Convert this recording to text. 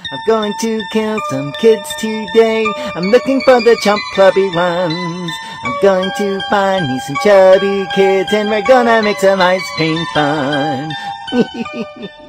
I'm going to kill some kids today. I'm looking for the chump clubby ones. I'm going to find me some chubby kids, and we're gonna make some ice cream fun.